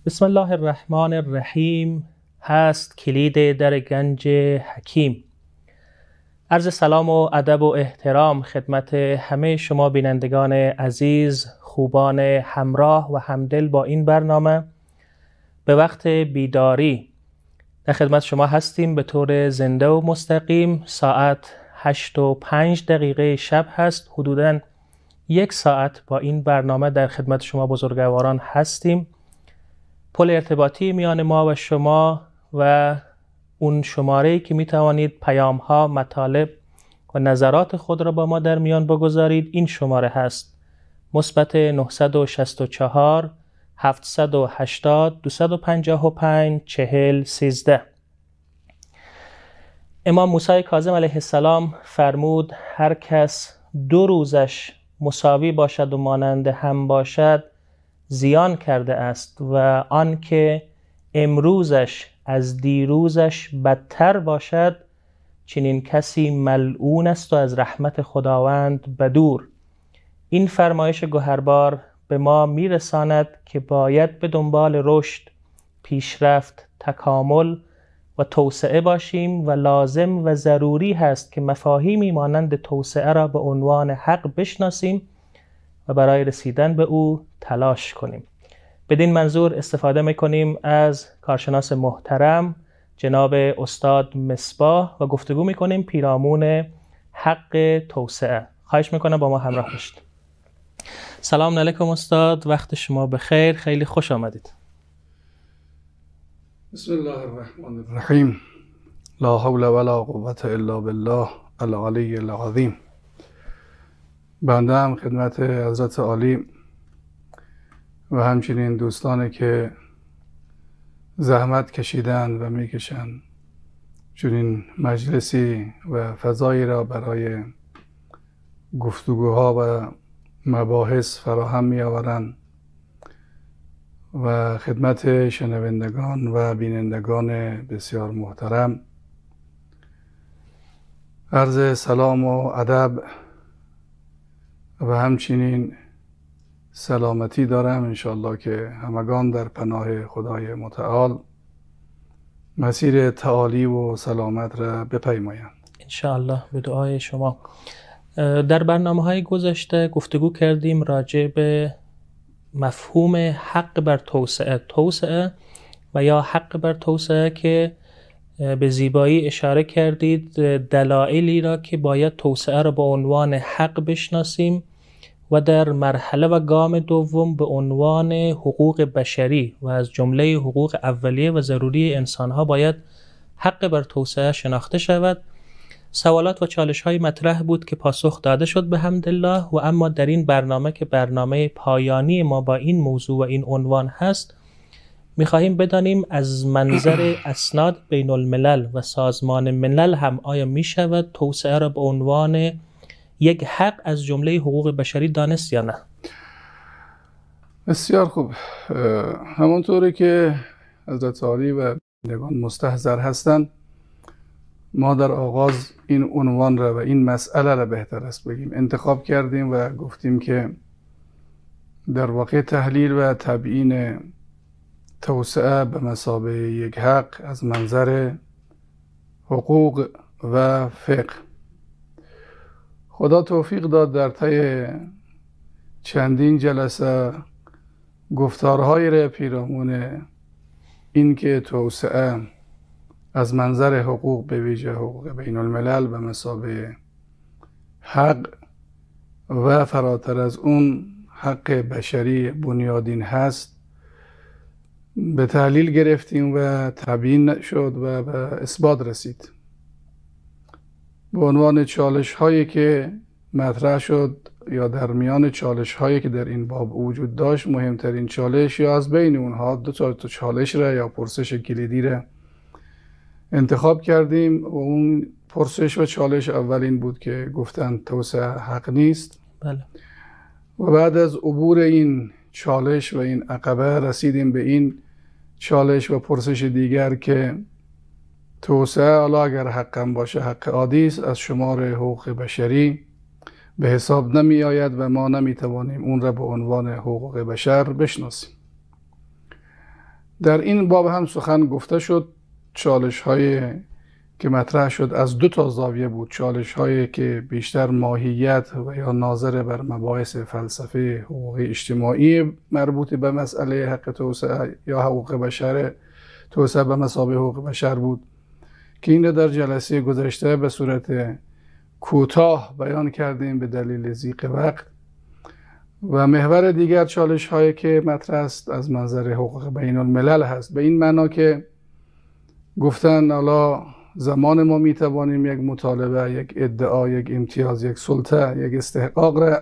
بسم الله الرحمن الرحیم. هست کلید در گنج حکیم. عرض سلام و ادب و احترام خدمت همه شما بینندگان عزیز، خوبان همراه و همدل با این برنامه. به وقت بیداری در خدمت شما هستیم به طور زنده و مستقیم. ساعت 8:05 شب هست. حدوداً 1 ساعت با این برنامه در خدمت شما بزرگواران هستیم. پل ارتباطی میان ما و شما و اون شماره‌ای که می توانید پیام‌ها، مطالب و نظرات خود را با ما در میان بگذارید این شماره هست: مثبت 964 780 255 4013. امام موسی کاظم علیه السلام فرمود هر کس 2 روزش مساوی باشد و مانند هم باشد زیان کرده است و آن که امروزش از دیروزش بدتر باشد چنین کسی ملعون است و از رحمت خداوند بدور. این فرمایش گوهربار به ما میرساند که باید به دنبال رشد، پیشرفت، تکامل و توسعه باشیم و لازم و ضروری هست که مفاهیمی مانند توسعه را به عنوان حق بشناسیم و برای رسیدن به او تلاش کنیم. بدین منظور استفاده میکنیم از کارشناس محترم جناب استاد مصباح و گفتگو میکنیم پیرامون حق توسعه. خواهش میکنم با ما همراه باشید. سلام علیکم استاد، وقت شما بخیر، خیلی خوش آمدید. بسم الله الرحمن الرحیم. لا حول ولا قوة الا بالله العلی العظیم. بنده هم خدمت حضرت عالی و همچنین دوستانی که زحمت کشیدن و میکشن چنین مجلسی و فضایی را برای گفتگوها و مباحث فراهم میآورند و خدمت شنوندگان و بینندگان بسیار محترم عرض سلام و ادب و همچنین سلامتی دارم. انشاءالله که همگان در پناه خدای متعال مسیر تعالی و سلامت را بپیمایند انشاءالله به دعای شما. در برنامه‌های گذشته گفتگو کردیم راجع به مفهوم حق بر توسعه و یا حق بر توسعه که به زیبایی اشاره کردید دلایلی را که باید توسعه را به عنوان حق بشناسیم و در مرحله و گام دوم به عنوان حقوق بشری و از جمله حقوق اولیه و ضروری انسانها باید حق بر توسعه شناخته شود. سوالات و چالش های مطرح بود که پاسخ داده شد به حمدالله. و اما در این برنامه که برنامه پایانی ما با این موضوع و این عنوان هست، میخواهیم بدانیم از منظر اسناد بین الملل و سازمان ملل هم آیا میشود توسعه را به عنوان یک حق از جمله حقوق بشری دانست یا نه؟ بسیار خوب. همونطوری که حضرت عالی و بینندگان مستحضر هستند، ما در آغاز این عنوان را و این مسئله را بهتر است بگیم انتخاب کردیم و گفتیم که در واقع تحلیل و تبیین توسعه به مثابه یک حق از منظر حقوق و فقه. خدا توفیق داد در طی چندین جلسه گفتارهای را پیرامون این که توسعه از منظر حقوق به ویژه حقوق بین الملل به مثابه حق و فراتر از اون حق بشری بنیادین هست به تحلیل گرفتیم و تبیین شد و به اثبات رسید. به عنوان چالش هایی که مطرح شد یا در میان چالش هایی که در این باب وجود داشت، مهمترین چالش یا از بین اونها 2 تا چالش را یا پرسش کلیدی را انتخاب کردیم. و اون پرسش و چالش اولین بود که گفتن توسعه حق نیست. بله. و بعد از عبور این چالش و این عقبه رسیدیم به این چالش و پرسش دیگر که توسعه حالا اگر حقم باشه حق عادی است، از شمار حقوق بشری به حساب نمی آید و ما نمی توانیم اون را به عنوان حقوق بشر بشناسیم. در این باب هم سخن گفته شد. چالش های که مطرح شد از 2 زاویه بود. چالش هایی که بیشتر ماهیت و یا ناظر بر مباحث فلسفه حقوقی اجتماعی مربوط به مسئله حق توسعه یا حقوق بشر، توسعه به مثابه حقوق بشر بود که این در جلسه گذشته به صورت کوتاه بیان کردیم به دلیل ضیق وقت. و محور دیگر چالش هایی که مطرح است از منظر حقوق بین الملل هست، به این معنا که گفتن حالا زمان ما میتوانیم یک مطالبه، یک ادعا، یک امتیاز، یک سلطه، یک استحقاق را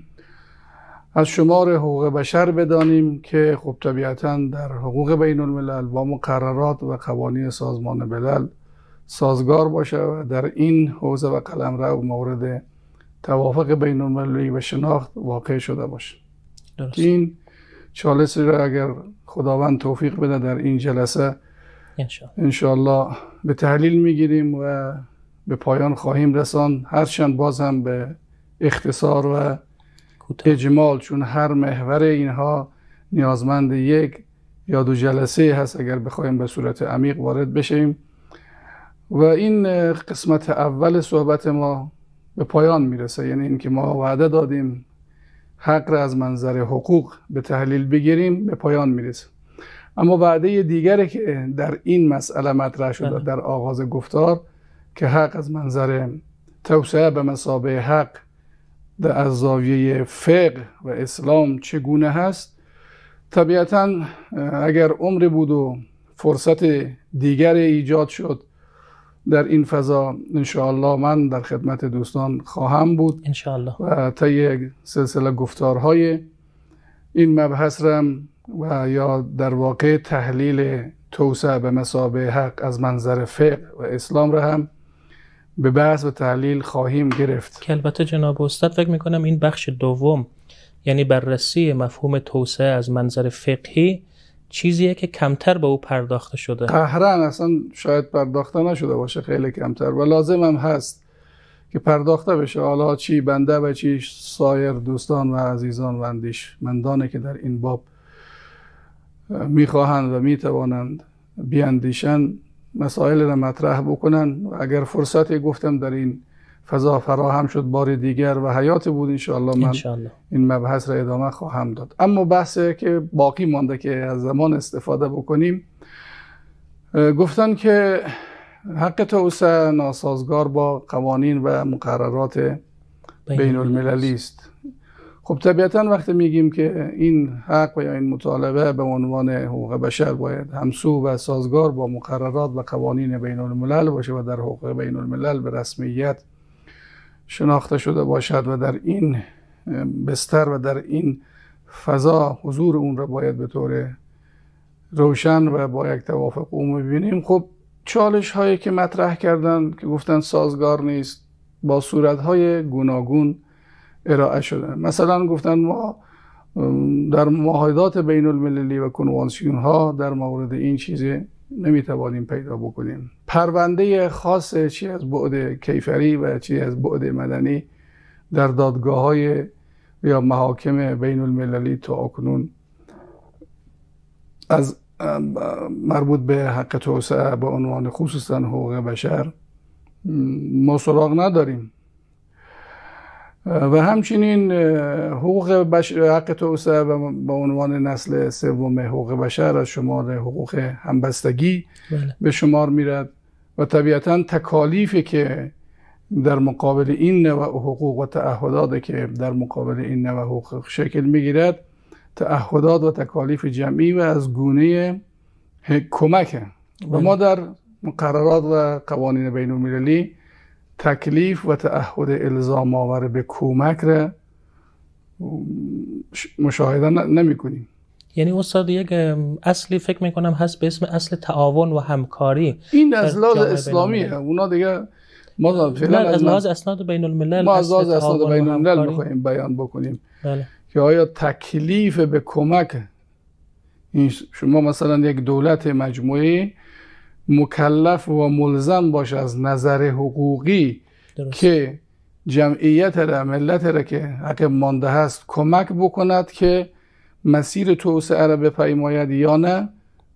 از شمار حقوق بشر بدانیم که خب طبیعتاً در حقوق بین الملل با مقررات و قوانین سازمان ملل سازگار باشه و در این حوزه و قلمرو مورد توافق بین المللی و شناخت واقع شده باشه. این چالش را اگر خداوند توفیق بده در این جلسه انشاءالله به تحلیل میگیریم و به پایان خواهیم رسان، هرچند باز هم به اختصار و اجمال، چون هر محور اینها نیازمند 1 یا 2 جلسه هست اگر بخوایم به صورت عمیق وارد بشیم. و این قسمت اول صحبت ما به پایان میرسه، یعنی اینکه ما وعده دادیم حق را از منظر حقوق به تحلیل بگیریم، به پایان میرسه. اما وعده دیگری که در این مسئله مطرح شده در آغاز گفتار که حق از منظر توسعه به مثابه حق از زاویه فقه و اسلام چگونه هست، طبیعتاً اگر عمر بود و فرصت دیگر ایجاد شد در این فضا، انشاءالله من در خدمت دوستان خواهم بود انشاءالله و طی سلسله گفتارهای این مبحث رم و یا در واقع تحلیل توسعه به مثابه حق از منظر فقه و اسلام را هم به بحث و تحلیل خواهیم گرفت. که البته جناب استاد فکر میکنم این بخش دوم، یعنی بررسی مفهوم توسعه از منظر فقهی، چیزیه که کمتر به او پرداخته شده. قهرن اصلا شاید پرداخته نشده باشه، خیلی کمتر و لازم هم هست که پرداخته بشه. حالا چی بنده و چی سایر دوستان و عزیزان و اندیشمندانی که در این باب میخواهند و میتوانند بیاندیشن مسائل را مطرح بکنن. و اگر فرصتی گفتم در این فضا فراهم شد بار دیگر و حیات بود، انشاءالله من این مبحث را ادامه خواهم داد. اما بحثی که باقی مانده که از زمان استفاده بکنیم، گفتن که حق توسعه ناسازگار با قوانین و مقررات بین المللی است. خب طبیعتاً وقتی میگیم که این حق و یا این مطالبه به عنوان حقوق بشر باید همسو و سازگار با مقررات و قوانین بین الملل باشه و در حقوق بین الملل به رسمیت شناخته شده باشد و در این بستر و در این فضا حضور اون را باید به طور روشن و با یک توافق عمومی ببینیم. خب چالش هایی که مطرح کردن که گفتن سازگار نیست با صورت های گوناگون ارائه شده. مثلا گفتن ما در معاهدات بین المللی و کنوانسیون ها در مورد این چیزی نمیتوانیم پیدا بکنیم. پرونده خاص چی از بعد کیفری و چی از بعد مدنی در دادگاه های یا محاکم بین المللی تا اکنون از مربوط به حق توسعه به عنوان خصوصا حقوق بشر ما سراغ نداریم. و همچنین حقوق حق توسعه به عنوان نسل سوم حقوق بشر از شمار حقوق همبستگی به شمار میرد و طبیعتاً تکالیفی که در مقابل این نوع حقوق و تعهداتی که در مقابل این نوع حقوق شکل میگیرد تعهدات و تکالیف جمعی و از گونه کمک و ما در مقررات و قوانین بین المللی تکلیف و تعهد الزام آور به کمک را مشاهده نمی کنیم. یعنی استاد یک اصلی فکر میکنم هست به اسم اصل تعاون و همکاری. این از لحاظ اسلامیه، اونا دیگه ما فعلا از لحاظ اسناد بین الملل ما از لحاظ اسناد بین الملل میخوایم بیان بکنیم. بله. که آیا تکلیف به کمک این شما مثلا یک دولت مجموعی مکلف و ملزم باشه از نظر حقوقی درست. که جمعیت را ملت را که حق مانده هست کمک بکند که مسیر توسعه را بپیماید یا نه،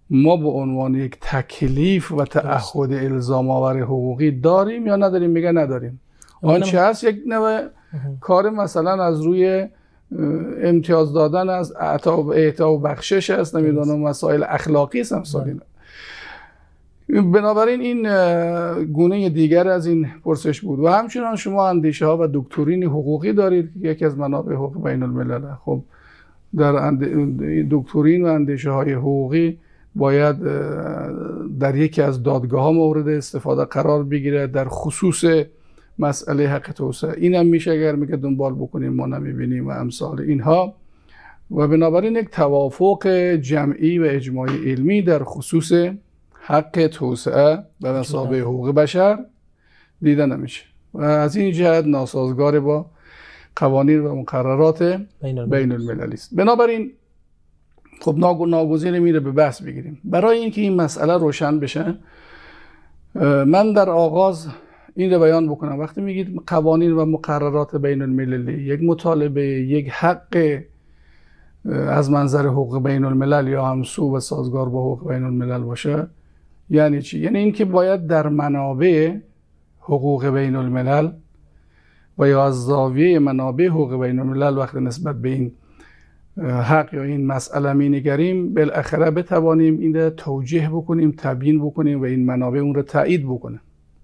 ما به عنوان یک تکلیف و تعهد الزام آور حقوقی داریم یا نداریم؟ میگه نداریم. آنچه هست یک نوع کار مثلا از روی امتیاز دادن از اعطا و بخشش است، نمیدونم مسائل اخلاقی است امثال. بنابراین این گونه دیگر از این پرسش بود. و همچنان شما اندیشه ها و دکترین حقوقی دارید که یکی از منابع حقوق بین الملل. خب در دکترین و اندیشه های حقوقی باید در یکی از دادگاه ها مورد استفاده قرار بگیره در خصوص مسئله حق توسعه. این هم میشه اگر میگه دنبال بکنیم ما نمیبینیم و امثال اینها. و بنابراین یک توافق جمعی و اجماعی علمی در خصوص حق توسعه و مثابه حقوق بشر دیده نمیشه و از این جهت ناسازگار با قوانین و مقررات بین المللی است. بنابراین خب ناگزیر میره به بحث بگیریم. برای اینکه این مسئله روشن بشه من در آغاز این رو بیان بکنم. وقتی میگید قوانین و مقررات بین المللی یک مطالبه، یک حق از منظر حقوق بین الملل یا همسو و سازگار با حقوق بین الملل باشه، یعنی چی؟ یعنی اینکه باید در منابع حقوق بین الملل و یا از زاویه منابع حقوق بین الملل وقتی نسبت به این حق یا این مسئله می نگریم بالاخره بتوانیم این رو توجیه بکنیم، تبیین بکنیم و این منابع اون رو تایید بکنه.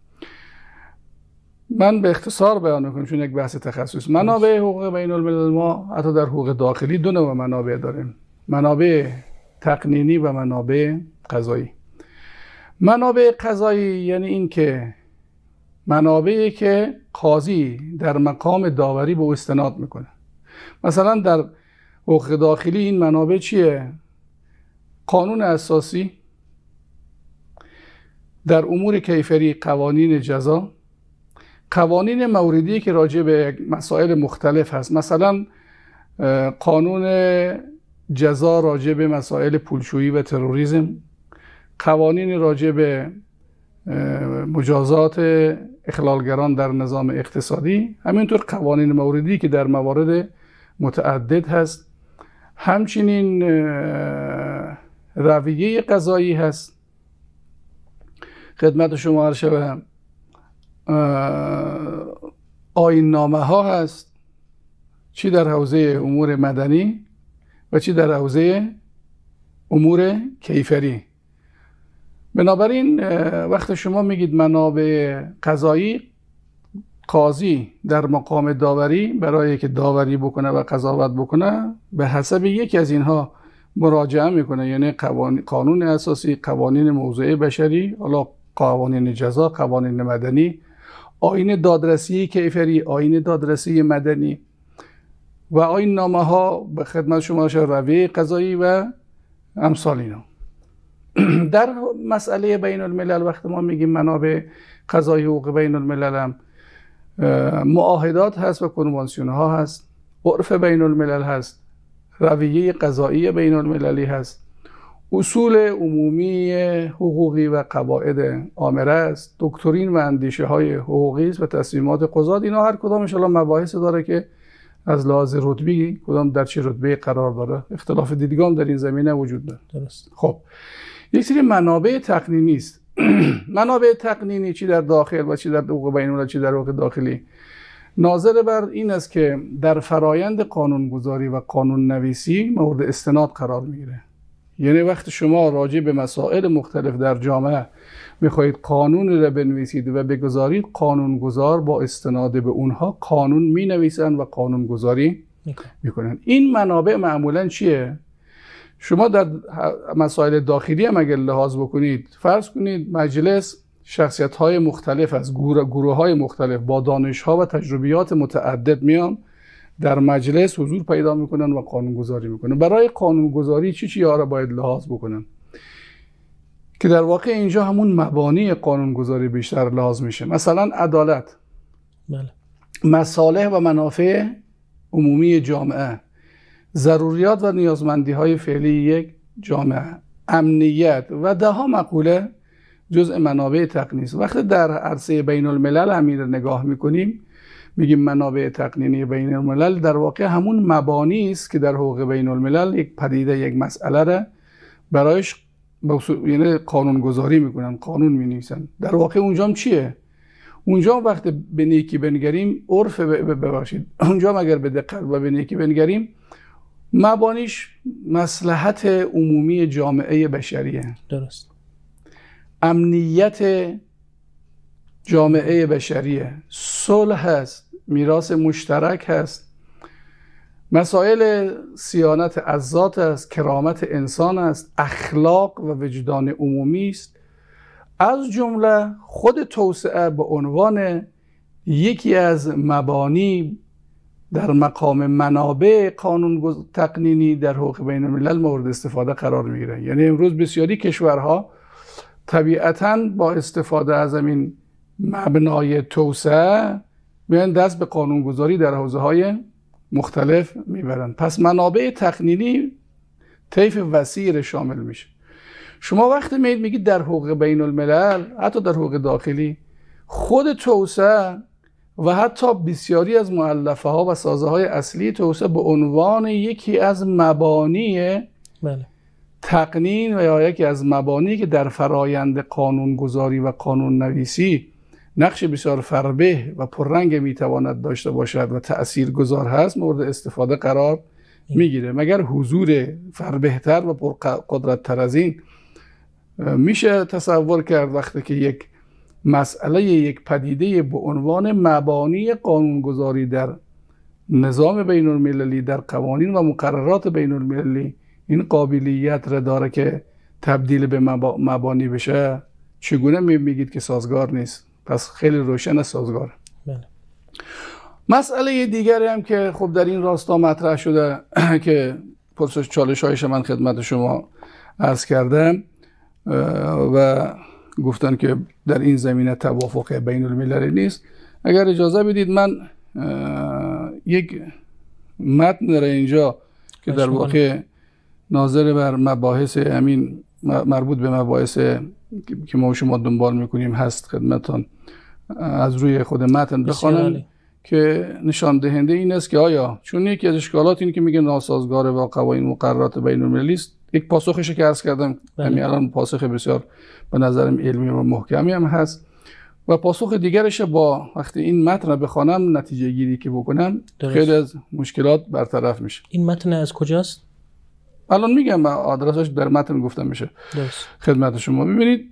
من به اختصار بیان میکنم چون یک بحث تخصص. منابع حقوق بین الملل ما حتی در حقوق داخلی دو نوع منابع داریم: منابع تقنینی و منابع قضایی. منابع قضایی یعنی این که منابعی که قاضی در مقام داوری به استناد میکنه. مثلا در حقوق داخلی این منابع چیه؟ قانون اساسی، در امور کیفری قوانین جزا، قوانین موردی که راجع به مسائل مختلف هست، مثلا قانون جزا راجع به مسائل پولشویی و تروریسم، قوانین راجع به مجازات اخلالگران در نظام اقتصادی، همینطور قوانین موردی که در موارد متعدد هست، همچنین رویه قضایی هست. خدمت شما عرض شود آیین نامه ها هست، چی در حوزه امور مدنی و چی در حوزه امور کیفری. بنابراین وقتی شما میگید منابع قضایی، قاضی در مقام داوری برای که داوری بکنه و قضاوت بکنه به حسب یکی از اینها مراجعه میکنه، یعنی قانون اساسی، قوانین موضوع بشری، حالا قوانین جزا، قوانین مدنی، آیین دادرسی کیفری، آیین دادرسی مدنی و آیین نامه ها به خدمت شما رویه قضایی و امثال اینا. در مسئله بین الملل وقتی ما میگیم منابع قضایی حقوق بین الملل هم معاهدات هست و کنوانسیون ها هست، عرف بین الملل هست، رویه قضایی بین المللی هست، اصول عمومی حقوقی و قواعد آمره است، دکترین و اندیشه های حقوقی است و تصمیمات قضات. اینا هر کدام ان شاءالله مباحث داره که از لحاظ رتبی کدام در چه رتبه قرار داره، اختلاف دیدگان در این زمینه وجود داره. درست. خب یک سری منابع تقنینی است. منابع تقنینی چی در داخل و چی در حقوق بین الملل چی در حقوق داخلی ناظر بر این است که در فرایند قانونگذاری و قانون نویسی مورد استناد قرار میگیره. یعنی وقتی شما راجع به مسائل مختلف در جامعه میخواهید قانون را بنویسید و بگذارید، قانونگذار با استناد به اونها قانون مینویسند و قانونگذاری میکنن. این منابع معمولا چیه؟ شما در مسائل داخلی هم اگر لحاظ بکنید، فرض کنید مجلس شخصیت‌های مختلف از گروه‌های مختلف با دانش‌ها و تجربیات متعدد میان در مجلس حضور پیدا میکنن و قانونگذاری میکنن. برای قانونگذاری چی‌ها را باید لحاظ بکنن که در واقع اینجا همون مبانی قانونگذاری بیشتر لحاظ میشه. مثلا عدالت، بله، مصالح و منافع عمومی جامعه، ضروریات و نیازمندی‌های فعلی یک جامعه، امنیت و ده‌ها مقوله جزء منابع تقنینی است. وقتی در عرصه بین الملل امیر نگاه میکنیم میگیم منابع تقنینی بین الملل، در واقع همون مبانی است که در حقوق بین الملل یک پدیده، یک مسئله را برایش یعنی قانون گذاری میکنن، قانون مینویسن. در واقع اونجا هم چیه؟ اونجا وقت به نیکی بنگریم، عرف ببخشید، اونجا اگر به دقت و به نیکی بنگریم، مبانیش مصلحت عمومی جامعه بشریه. درست. امنیت جامعه بشریه، صلح هست، میراث مشترک هست، مسائل صیانت از ذات است، کرامت انسان است، اخلاق و وجدان عمومی است. از جمله خود توسعه به عنوان یکی از مبانی در مقام منابع قانون تقنینی در حقوق بین الملل مورد استفاده قرار میگیره. یعنی امروز بسیاری کشورها طبیعتاً با استفاده از این مبنای توسعه میان دست به قانونگذاری در حوزه‌های مختلف میبرن. پس منابع تقنینی طیف وسیع شامل میشه. شما وقتی میگید در حقوق بین الملل، حتی در حقوق داخلی، خود توسعه و حتی بسیاری از مؤلفه ها و سازه های اصلی توسعه به عنوان یکی از مبانی تقنین و یا یکی از مبانی که در فرایند قانونگذاری و قانون نویسی نقش بسیار فربه و پررنگ میتواند داشته باشد و تأثیرگذار هست، مورد استفاده قرار میگیره. مگر حضور فربهتر و پرقدرت‌تر از این میشه تصور کرد وقتی که یک مسئله، یک پدیده به عنوان مبانی قانونگذاری در نظام بین المللی، در قوانین و مقررات بین المللی این قابلیت را داره که تبدیل به مبانی بشه؟ چگونه میگید که سازگار نیست؟ پس خیلی روشن سازگاره. مسئله دیگری هم که خب در این راستا مطرح شده که پرسش چالش هایش من خدمت شما عرض کردم و گفتن که در این زمینه توافق بین المللی نیست. اگر اجازه بدید من یک متن را اینجا که در واقع ناظر بر مباحث امین مربوط به مباحث که ما شما دنبال میکنیم هست خدمتان از روی خود متن بخوانم که نشان دهنده این است که آیا چون یکی از اشکالات این که میگه ناسازگار با قوانین مقررات بین المللی است، یک پاسخش که عرض کردم همین الان پاسخ بسیار به نظرم علمی و محکمی هم هست و پاسخ دیگرش با وقتی این متن رو بخوانم نتیجه گیری که بکنم خیلی از مشکلات برطرف میشه. این متن از کجاست؟ الان میگم آدرسش در متن گفتم میشه خدمت شما. ببینید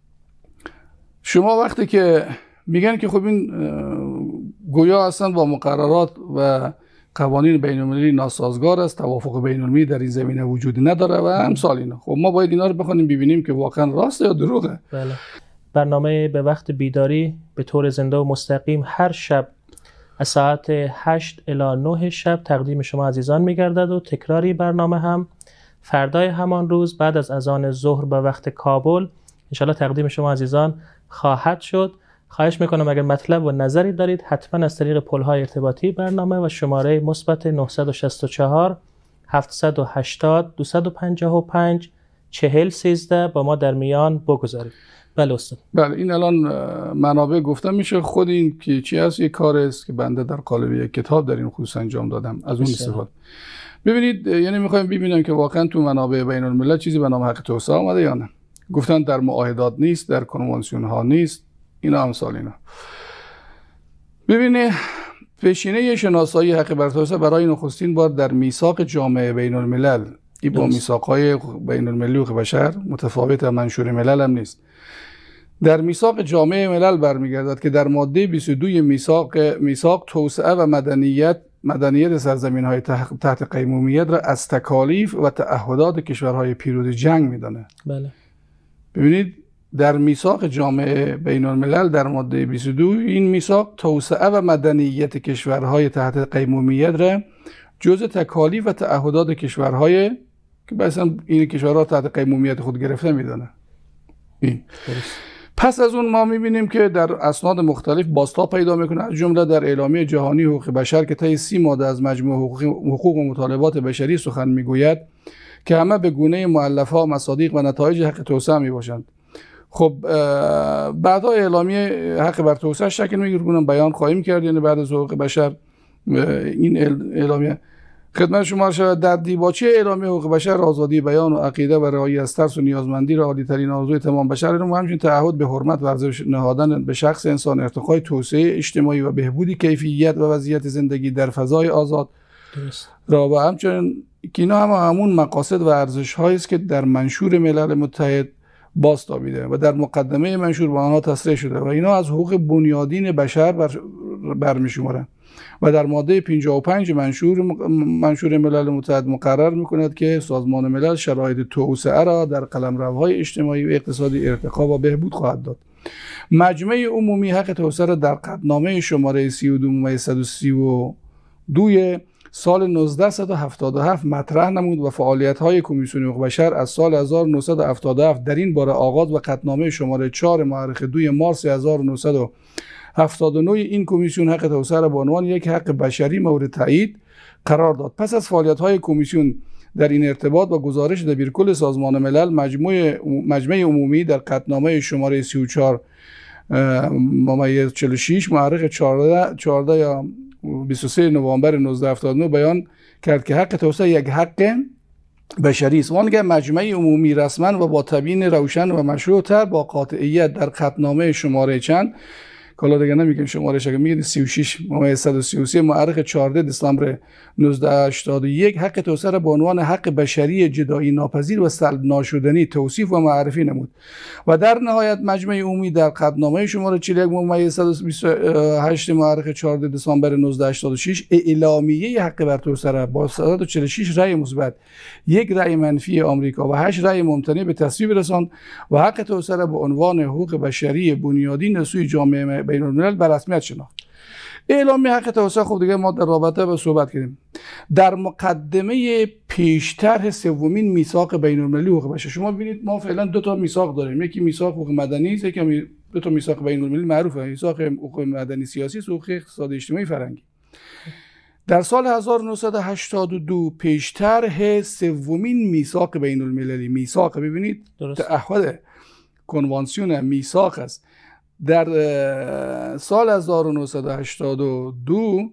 شما وقتی که میگن که خب این گویا اصلا با مقررات و قوانین بین المللی ناسازگار است، توافق بین المللی در این زمینه وجود نداره و امثال اینا. خب ما باید اینا رو بخونیم ببینیم که واقعا راسته یا دروغه. بله. برنامه به وقت بیداری به طور زنده و مستقیم هر شب از ساعت 8 الی 9 شب تقدیم شما عزیزان میگردد و تکراری برنامه هم فردای همان روز بعد از اذان ظهر به وقت کابل انشالله تقدیم شما عزیزان خواهد شد. خواهش میکنم اگر مطلب و نظری دارید حتما از طریق پل‌های ارتباطی برنامه و شماره مثبت 964 780 255 4013 با ما در میان بگذارید. بله استاد. بله این الان منابع گفتم میشه. خود این که چی هست یک کار است که بنده در قالب یک کتاب در این خصوص انجام دادم، از اون استفاده. ببینید یعنی میخوایم ببینیم که واقعا تو منابع بین الملل چیزی به نام حق توسعه آمده یا نه. گفتن در معاهدات نیست، در کنوانسیون ها نیست، اینا امثال اینا. ببینید پیشینه شناسایی حق بر توسعه برای نخستین بار در میثاق جامعه بین الملل، این با میثاق‌های بین المللی حقوق بشر متفاوت، منشور ملل هم نیست، در میثاق جامعه ملل برمیگردد که در ماده 22 میثاق توسعه و مدنیت سرزمین‌های تحت قیمومیت را از تکالیف و تعهدات کشورهای پیروز جنگ می‌داند. بله. ببینید در میثاق جامعه بین الملل در ماده 22 این میثاق توسعه و مدنیت کشورهای تحت قیمومیت را جزء تکالیف و تعهدات کشورهای که مثلا این کشورها تحت قیمومیت خود گرفته می‌داند. این پس از اون ما می‌بینیم که در اسناد مختلف بازتاب پیدا می‌کنه، از جمله در اعلامیه جهانی حقوق بشر که طی 30 ماده از مجموع حقوق و مطالبات بشری سخن میگوید که همه به گونه مؤلفه‌ها، مصادیق و نتایج حق توسعه میباشند. خب بعدا اعلامیه حق بر توسعه شکل میگیره، بیان خواهیم کرد، یعنی بعد از حقوق بشر این اعلامیه خدمت شما شود در دیباچه اعلامیه حقوق بشر آزادی بیان و عقیده و رهایی از ترس و نیازمندی را عالی‌ترین آرزوی تمام بشر و همچنین تعهد به حرمت و ارزش نهادن به شخص انسان، ارتقای توسعه اجتماعی و بهبود کیفیت و وضعیت زندگی در فضای آزاد را و همچنین که اینا همون مقاصد و ارزش هایی است که در منشور ملل متحد بازتابیده و در مقدمه منشور با آنها تصریح شده و اینا از حقوق بنیادین بشر برمی‌شمارند و در ماده 55 منشور ملل متحد مقرر می‌کند که سازمان ملل شرایط توسعه را در قلمروهای اجتماعی و اقتصادی ارتقا و بهبود خواهد داد. مجمع عمومی حق توسعه را در قطعنامه شماره 32/132 سال 1977 مطرح نمود و فعالیت‌های کمیسیون حقوق بشر از سال 1977 در این باره آغاز و قطعنامه شماره 4 مؤرخ 2 مارس 1979 این کمیسیون حق توسعه را به عنوان یک حق بشری مورد تایید قرار داد. پس از فعالیت‌های کمیسیون در این ارتباط و گزارش دبیرکل سازمان ملل، مجمع عمومی در قطعنامه شماره 34/46 مؤرخ 14 یا 23 نوامبر 1979 بیان کرد که حق توسعه یک حق بشری است. وانگه مجمع عمومی رسما و با تبیین روشن و مشروع با قاطعیت در قطعنامه شماره چند کلا دیگه نمیگیم شماره شگه میگید 36/133 مؤرخ 14 دسامبر 1981 حق توسعه را به عنوان حق بشری جدایی ناپذیر و سلب ناشدنی توصیف و معرفی نمود و در نهایت مجمع عمومی در قطعنامه شماره 41/128 مؤرخ 14 دسامبر 1986 اعلامیه حق بر توسعه را با 146 رأی مثبت، 1 رأی منفی آمریکا و 8 رأی ممتنع به تصویب رساند و حق توسعه را به عنوان حقوق بشری بنیادین سوی جامعه بین الملل به رسمیت شناخت. اعلامیه حق توسعه خب دیگه ما در رابطه به صحبت کردیم. در مقدمه پیشطرح سومین میثاق بین المللی حقوق بشر شما ببینید ما فعلا 2 تا میثاق داریم، یکی میثاق حقوق مدنی است، یکی 2 تا میثاق بین المللی معروفه، میثاق حقوق مدنی سیاسی و حقوق اقتصادی اجتماعی فرهنگی. در سال 1982 پیشطرح سومین میثاق بین المللی، میثاق ببینید تعهد کنوانسیون میثاق است، در سال 1982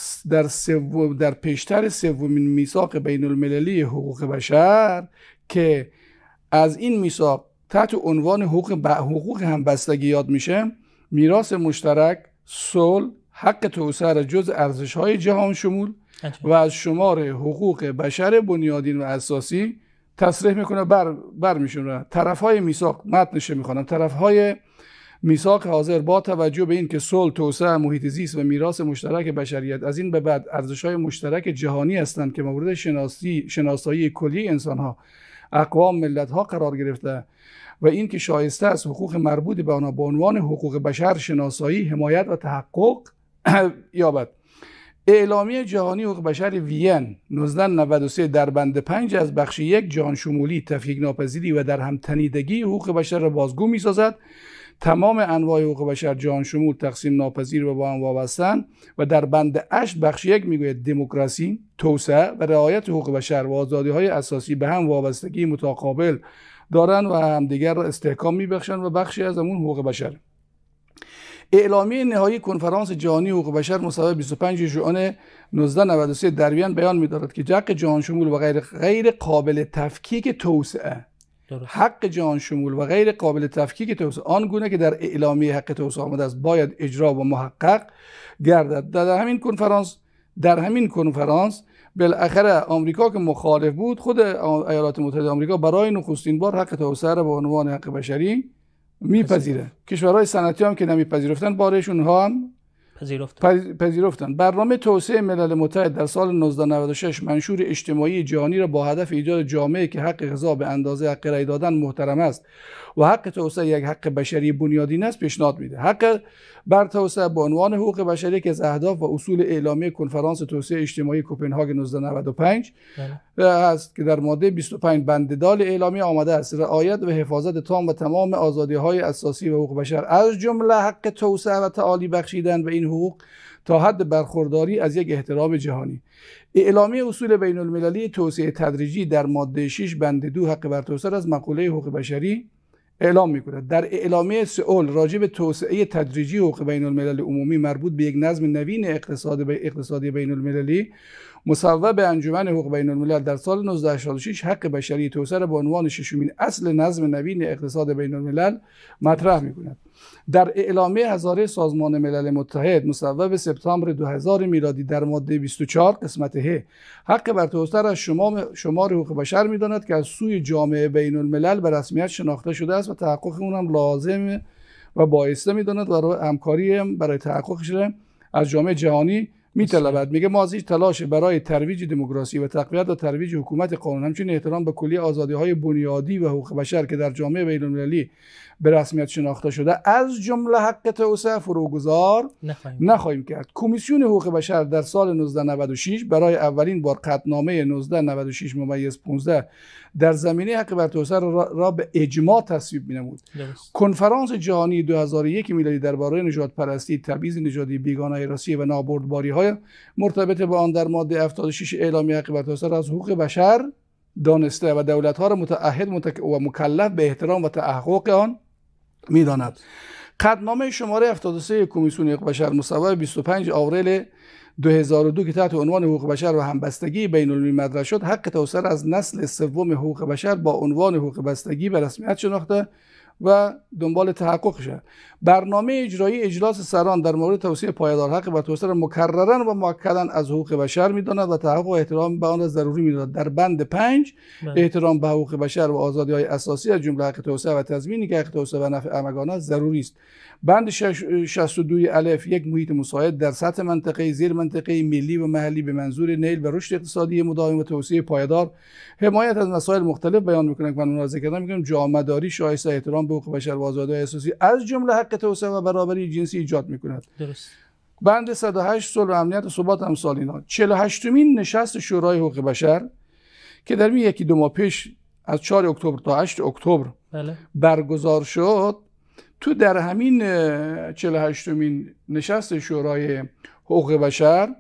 در پیشتر سومین میثاق بین المللی حقوق بشر که از این میثاق تحت عنوان حقوق همبستگی یاد میشه، میراث مشترک، صلح، حق توسعه را جز ارزش‌های جهان شمول و از شمار حقوق بشر بنیادین و اساسی تصریح میکنه برمیشونه. طرف‌های میثاق متنش میخوانم. طرف‌های میثاق حاضر با توجه به این که صلح، توسعه، محیط زیست و میراث مشترک بشریت از این به بعد ارزش‌های مشترک جهانی هستند که مورد شناسایی کلی انسان‌ها، اقوام، ملت‌ها قرار گرفته و این که شایسته است حقوق مربوط به آنها به عنوان حقوق بشر شناسایی، حمایت و تحقق یابد. اعلامیه جهانی حقوق بشر وین 1993 در بند 5 از بخش 1 جهان شمولی، تفکیک ناپذیری و در هم تنیدگی حقوق بشر را بازگو می‌سازد. تمام انواع حقوق بشر جهان شمول، تقسیم ناپذیر و با هم وابستن و در بند 8 بخش 1 میگوید دموکراسی، توسعه و رعایت حقوق بشر و آزادی‌های اساسی به هم وابستگی متقابل دارند و همدیگر را استحکام میبخشند و بخشی از همون حقوق بشر. اعلامیه نهایی کنفرانس جهانی حقوق بشر مصوبه 25 ژوئن 1993 در وین بیان می‌دارد که حق جهان شمول و غیر قابل تفکیک توسعه، حق جهان شمول و غیر قابل تفکیک توسعه آنگونه که در اعلامیه حق توسعه آمده است باید اجرا و محقق گردد. در همین کنفرانس بالاخره آمریکا که مخالف بود، خود ایالات متحده آمریکا برای نخستین بار حق توسعه را به عنوان حق بشری میپذیره. کشورهای صنعتی هم که نمیپذیرفتن بارشون ها هم پذیرفتن. برنامه توسعه ملل متحد در سال 1996 منشور اجتماعی جهانی را با هدف ایجاد جامعه که حق غذا به اندازه حق رأی دادن محترم است و حق توسعه یک حق بشری بنیادین است پیشنهاد میده. حق بر توسعه به عنوان حقوق بشری که از اهداف و اصول اعلامیه کنفرانس توسعه اجتماعی کوپنهاگ 1995 است که در ماده 25 بند د اعلامیه آمده است رعایت و حفاظت تام و تمام آزادی‌های اساسی و حقوق بشر از جمله حق توسعه و تعالی بخشیدن به این حقوق تا حد برخورداری از یک احترام جهانی. اعلامیه اصول بین المللی توسعه تدریجی در ماده 6 بند 2 حق بر توسعه از مقوله حقوق بشری اعلام می‌کند. در اعلامیه سئول راجع به توسعه تدریجی حقوق بین الملل عمومی مربوط به یک نظم نوین اقتصادی بین المللی مصوب به انجمن حقوق بین الملل در سال 1986 حق بشری توسعه را به عنوان ششمین اصل نظم نوین اقتصاد بین الملل مطرح می‌کند. در اعلامیه هزاره سازمان ملل متحد مصوب سپتامبر 2000 میلادی در ماده 24 قسمت ه حق بر توسعه را شمار حقوق بشر می‌داند که از سوی جامعه بین الملل به رسمیت شناخته شده است و تحقق اون هم لازم و بایسته می‌داند و همکاری هم برای تحققش از جامعه جهانی می‌طلبد. میگه ما از هیچ تلاش برای ترویج دموکراسی و تقویت و ترویج حکومت قانون همچنین احترام به کلیه آزادی‌های بنیادی و حقوق بشر که در جامعه بین‌المللی به رسمیت شناخته شده از جمله حق توسعه فروگذار نخواهیم کرد. کمیسیون حقوق بشر در سال 1996 برای اولین بار قطعنامه 1996/15 در زمینه حق بر توسعه را به اجماع تصویب می‌نمود. کنفرانس جهانی 2001 میلادی درباره نژاد پرستی، تبعیض نژادی، بیگانه راسی و نابردباری‌های مرتبط با آن در ماده 76 اعلامیه حق بر توسعه را از حقوق بشر دانسته و دولت‌ها را متعهد و مکلف به احترام و تحقق آن می‌داند. قطعنامه شماره 73 کمیسیون حقوق بشر مصوب 25 آوریل 2002 که تحت عنوان حقوق بشر و همبستگی بین‌المللی مطرح شد، حق توسعه از نسل سوم حقوق بشر با عنوان حقوق بستگی به رسمیت شناخته و دنبال تحقق شد. برنامه اجرایی اجلاس سران در مورد توسعه پایدار حق بر توسعه را مکرراً و مؤکداً از حقوق بشر می‌داند و تحقق و احترام به آن را ضروری می‌داند. در بند 5 احترام به حقوق بشر و آزادی‌های اساسی از جمله حق توسعه و تضمینی که حق توسعه و نفع همگان ضروری است. بند 62 الف یک محیط مساعد در سطح منطقه، زیر منطقه، ملی و محلی به منظور نیل و رشد اقتصادی مداوم و توسعه پایدار حمایت از مسائل مختلف بیان می‌کنند که من اون را ذکر کردم. جامعه‌داری شایسته احترام به حقوق بشر و آزادی‌های اساسی از جمله حق توسعه و برابری جنسی ایجاد می‌کند. درست. بند 108 صلح و امنیت و ثبات امثال اینا. 48مین نشست شورای حقوق بشر که در یکی دو ماه پیش از 4 اکتبر تا 8 اکتبر برگزار شد، تو در همین 48مین نشست شورای حقوق بشر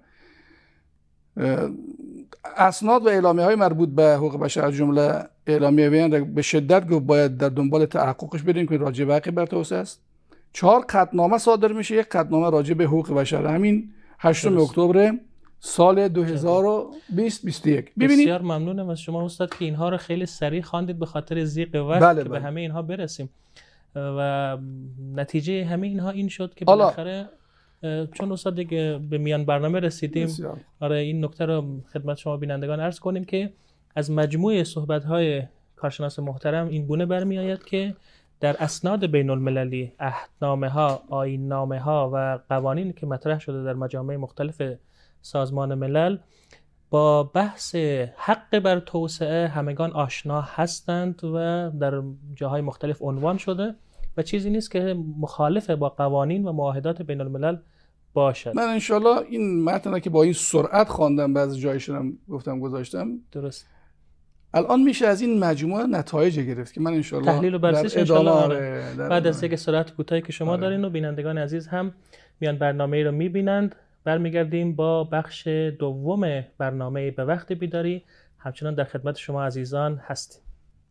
اسناد و اعلامیه‌های مربوط به حقوق بشر از جمله اعلامیه وین به شدت گفت باید در دنبال تحققش بریم که راجع به حق بر توسعه است. 4 قطعنامه صادر میشه، یک قطعنامه راجع به حقوق بشر همین 8 اکتبر سال 2021. بسیار ممنونم از شما استاد که اینها رو خیلی سریع خواندید به خاطر ضیق وقت که به همه اینها برسیم و نتیجه همه اینها این شد که بالاخره چون استاد دیگه به میان برنامه رسیدیم آره این نکته رو خدمت شما بینندگان عرض کنیم که از مجموعه صحبت‌های کارشناس محترم این گونه برمی آید که در اسناد بین المللی، عهدنامه‌ها، آیین‌نامه‌ها و قوانین که مطرح شده در مجامع مختلف سازمان ملل با بحث حق بر توسعه همگان آشنا هستند و در جاهای مختلف عنوان شده و چیزی نیست که مخالف با قوانین و معاهدات بین الملل باشد. من انشالله این متن که با این سرعت خواندم بعضی جایش هم گفتم گذاشتم درست الان میشه از این مجموعه نتایج گرفت که من انشالله تحلیل و بررسیش انشالله بعد از یک سرعت کوتاهی که شما دارین و بینندگان عزیز هم میان برنامه رو میبینند. برمیگردیم با بخش دوم برنامه به وقت بیداری. همچنان در خدمت شما عزیزان هستیم.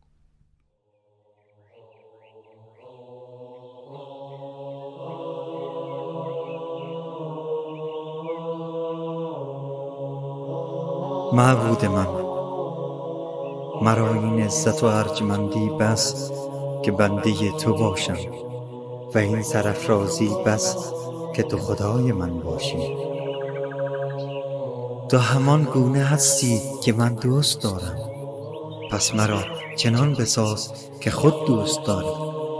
معبود من، مرا این عزت و ارجمندی بس که بنده تو باشم و این سرافرازی بس که تو خدای من باشی. تو همان گونه هستی که من دوست دارم، پس مرا چنان بساز که خود دوست داری.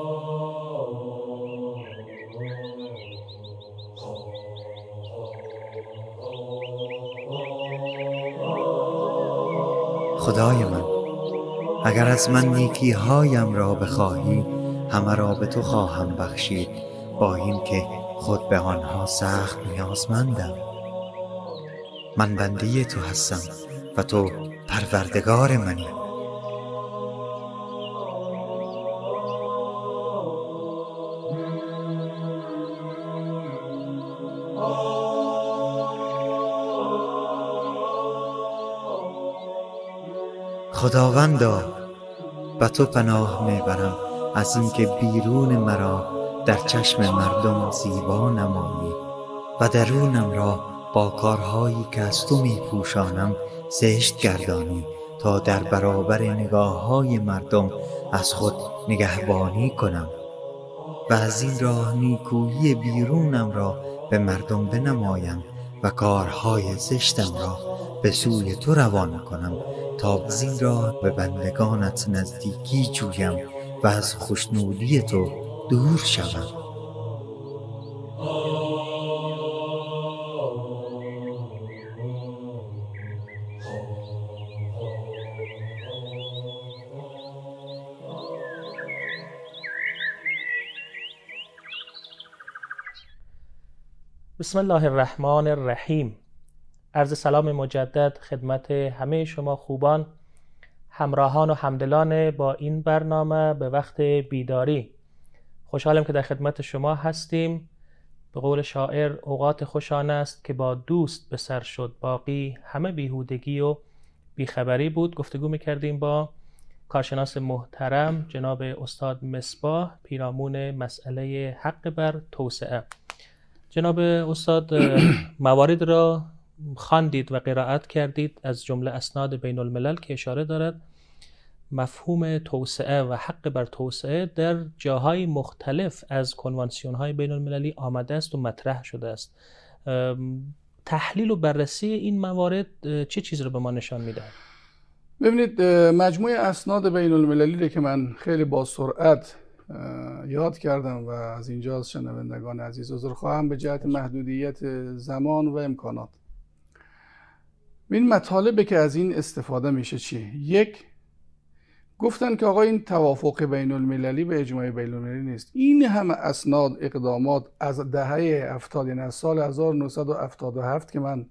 خدای من، اگر از من نیکی هایم را بخواهی همه را به تو خواهم بخشید، با این که خود به آنها سخت نیازمندم. من بنده تو هستم و تو پروردگار منی. خداوندا، به تو پناه میبرم از اینکه بیرون مرا در چشم مردم زیبا نمایی و درونم را با کارهایی که از تو می پوشانم زشت گردانی تا در برابر نگاه های مردم از خود نگهبانی کنم و از این راه نیکویی بیرونم را به مردم بنمایم و کارهای زشتم را به سوی تو روان کنم تا از این راه به بندگانت نزدیکی جویم و از خوشنودی تو دور شوم. بسم الله الرحمن الرحیم. عرض سلام مجدد خدمت همه شما خوبان، همراهان و همدلان با این برنامه به وقت بیداری. خوشحالم که در خدمت شما هستیم. به قول شاعر اوقات خوش آن است که با دوست به سر شد، باقی همه بیهودگی و بیخبری بود. گفتگو میکردیم با کارشناس محترم جناب استاد مصباح پیرامون مسئله حق بر توسعه. جناب استاد موارد را خواندید و قرائت کردید از جمله اسناد بین الملل که اشاره دارد مفهوم توسعه و حق بر توسعه در جاهای مختلف از کنوانسیون های بین المللی آمده است و مطرح شده است. تحلیل و بررسی این موارد چه چیز رو به ما نشان میده؟ ببینید، مجموعه اسناد بین المللی که من خیلی با سرعت یاد کردم و از اینجا از شنوندگان عزیز عذر خواهم به جهت محدودیت زمان و امکانات. این مطالبه که از این استفاده میشه چی؟ یک، گفتن که آقا این توافق بین المللی به اجماع بین المللی نیست. این همه اسناد اقدامات از دهه 70، یعنی از سال 1977 که من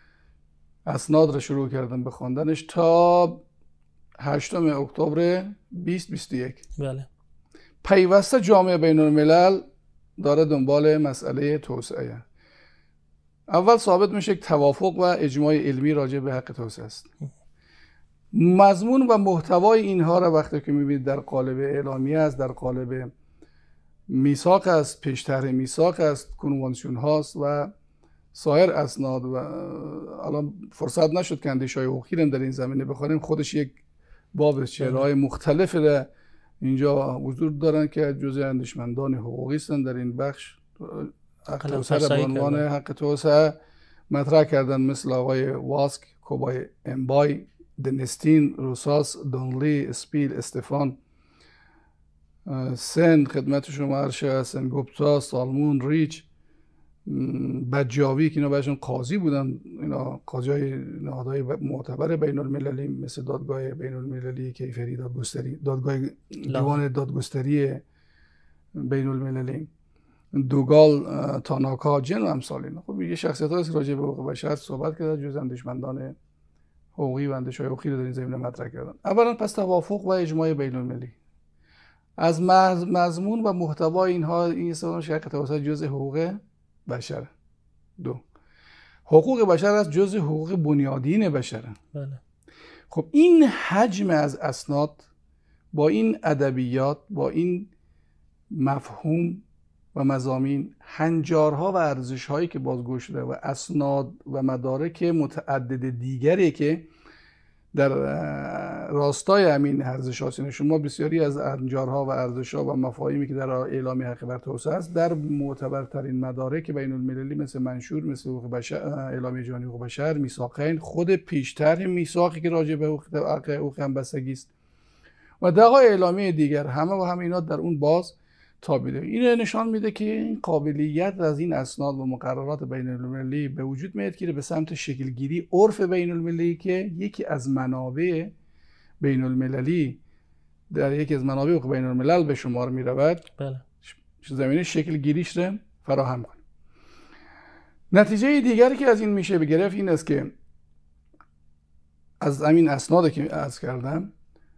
اسناد رو شروع کردم به خواندنش تا 8 اکتبر 2021، بله، پیوسته جامعه بین الملل داره دنبال مسئله توسعه. اول ثابت میشه که توافق و اجماع علمی راجع به حق توسعه است. مضمون و محتوای اینها را وقتی که میبینید در قالب اعلامیه است، در قالب میثاق است، پیش‌طرح میثاق است، کنوانسیون هاست و سایر اسناد و الان فرصت نشد که اندیشه‌های حقوقی در این زمینه بخونیم. خودش یک باب چهره‌های مختلف را اینجا وجود دارن که جزء اندیشمندان حقوقی هستند در این بخش. حق توسعه به عنوان حق توسعه مطرح کردن، مثل آقای واسک، کوبای امبای، دنستین، روساس، دونلی، اسپیل، استفان، سن خدمت شما عرشه، سنگوپتا، سالمون، ریچ، بجاوی که اینا بهشون قاضی بودن، اینا قاضی های نهادهای معتبر بین المللی مثل دادگاه بین المللی کیفری دادگستری، دادگاه دیوان دادگستری بین المللی، دوگال، تاناکا، جن و امثال اینا. خب یه شخصیت هست راجع به حقوق بشر صحبت کرده، جز اندیشمندان حقوقی و اندیشه‌های حقوقی رو در این زمینه مطرح کردن. اولا پس توافق و اجماع بین المللی از مضمون و محتوای اینها این استفاده شرط توسعه جزء حقوق بشر. دو، حقوق بشر از جزء حقوق بنیادین بشر. بله. خب این حجم از اسناد با این ادبیات، با این مفهوم و مضامین، هنجارها و ارزش‌هایی که بازگو شده و اسناد و مدارک متعدد دیگری که در راستای همین ارزش‌ها هست. شما بسیاری از هنجارها و ارزش‌ها و مفاهیمی که در اعلامیه حق بر توسعه است در معتبرترین مدارک بین المللی مثل منشور، مثل حقوق بشر، اعلامیه جهانی حقوق بشر، میثاقین، خود پیشتر میثاقی که راجع به حقوق همبستگی است و دغای اعلامیه دیگر، همه و همه اینا در اون باز تابیده. این نشان میده که این قابلیت از این اسناد و مقررات بین المللی به وجود میاد که به سمت شکلگیری عرف بین المللی که یکی از منابع بین المللی در یکی از منابع بین الملل به شمار میرود. بله. زمینه شکلگیریش رو فراهم کنه. نتیجه دیگری که از این میشه بگرفت این است که از همین اسنادی که عرض کردم